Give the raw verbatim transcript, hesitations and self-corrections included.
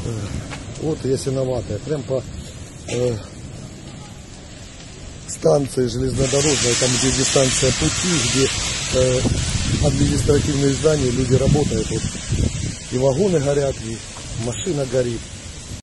Вот ясеноватая, прям по э, станции железнодорожной, там где дистанция пути, где э, административные здания, люди работают, вот, и вагоны горят, и машина горит.